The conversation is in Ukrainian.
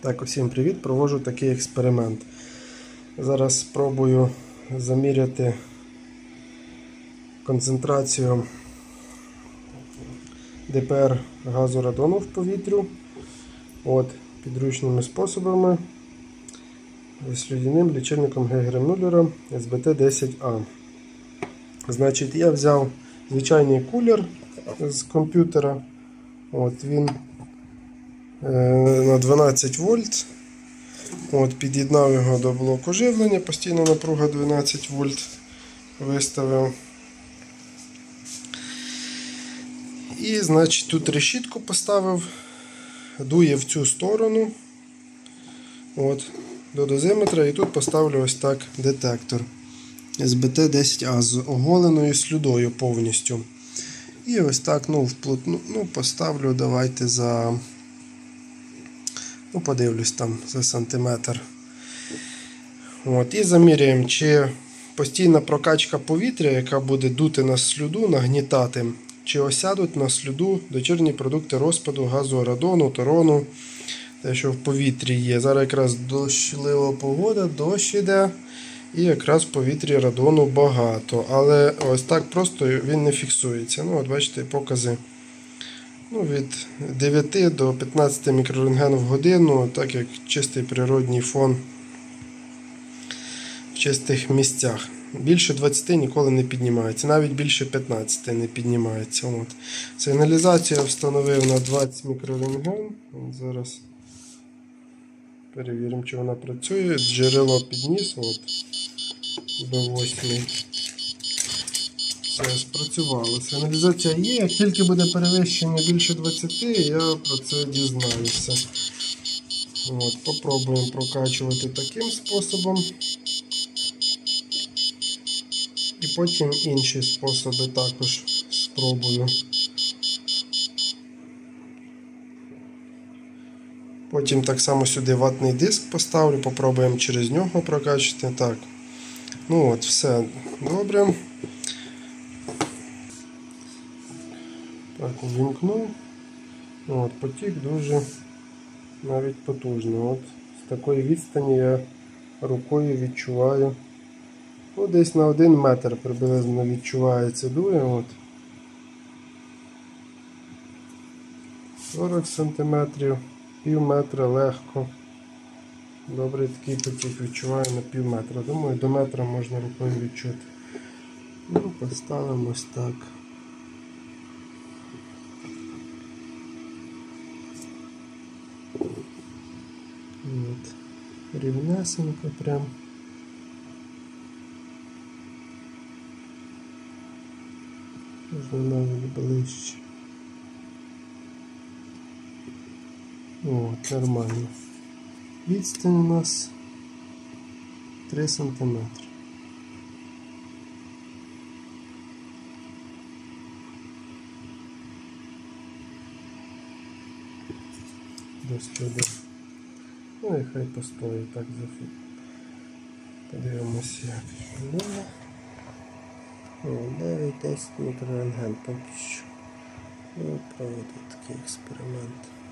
Так, усім привіт! Проводжу такий експеримент. Зараз спробую заміряти концентрацію ДПР газу радону в повітрю підручними способами слюдяним лічильником Гейгера-Мюллера СБТ-10А. Значить, я взяв звичайний кулер з комп'ютера. Він на 12 вольт. Під'єднав його до блоку живлення, постійна напруга 12 вольт виставив. І, значить, тут решітку поставив, дує в цю сторону до дозиметра, і тут поставлю ось так детектор СБТ-10А з оголеною слюдою повністю. І ось так, поставлю, давайте за, подивлюсь там за сантиметр. І заміряємо, чи постійна прокачка повітря, яка буде дути на слюду, нагнітати, чи осядуть на слюду дочірні продукти розпаду газу радону, торону, те, що в повітрі є. Зараз якраз дощлива погода, дощ іде, і якраз в повітрі радону багато. Але ось так просто він не фіксується. Бачите, покази. Від 9 до 15 мікрорентген в годину, так як чистий природній фон в чистих місцях. Більше 20 ніколи не піднімається, навіть більше 15 не піднімається. Сигналізацію я встановив на 20 мікрорентген. Зараз перевіримо, чи вона працює. Джерело підніс, B8. Все, спрацювало. Сигналізація є, як тільки буде перевищення більше 20, я про це дізнаюся. Попробуємо прокачувати таким способом. І потім інші способи також спробую. Потім так само сюди ватний диск поставлю, попробуємо через нього прокачати. Так. Все добре. Так, увімкнув. Потік дуже навіть потужний. З такої відстані я рукою відчуваю. Десь на 1 метр приблизно відчувається дує. 40 см, пів метра легко. Добрий такий потік відчуваю на пів метра. Думаю, до метра можна рукою відчути. Поставимо ось так. Рівнесенько прям. Можна навіть ближче. Нормально. Відстань у нас 3 см. До сліду. І хай постоїть так за. Подивимося, як було. 9-10 мікрорентген поки що. Проведу такий експеримент.